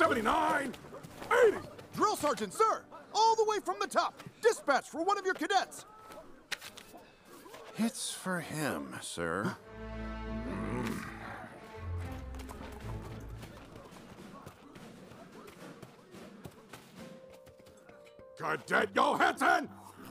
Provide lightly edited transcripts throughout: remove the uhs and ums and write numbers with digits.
79, 80. Drill sergeant, sir! All the way from the top! Dispatch for one of your cadets! It's for him, sir. Cadet Johansson!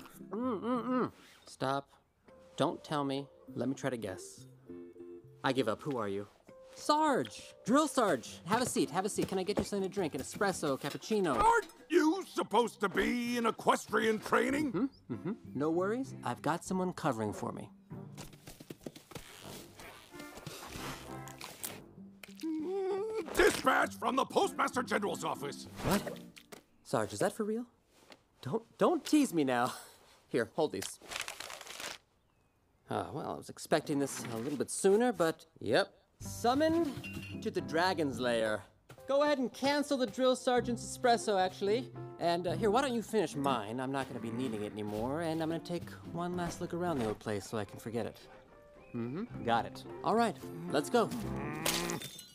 Stop. Don't tell me. Let me try to guess. I give up. Who are you? Sarge! Drill Sarge! Have a seat, have a seat. Can I get you something to drink? An espresso, cappuccino? Aren't you supposed to be in equestrian training? No worries. I've got someone covering for me. Dispatch from the Postmaster General's office. What? Sarge, is that for real? Don't tease me now. Here, hold these. Well, I was expecting this a little bit sooner, but yep. Summoned to the Dragon's Lair. Go ahead and cancel the drill sergeant's espresso, actually. And here, why don't you finish mine? I'm not going to be needing it anymore, and I'm going to take one last look around the old place so I can forget it. Got it. All right, let's go.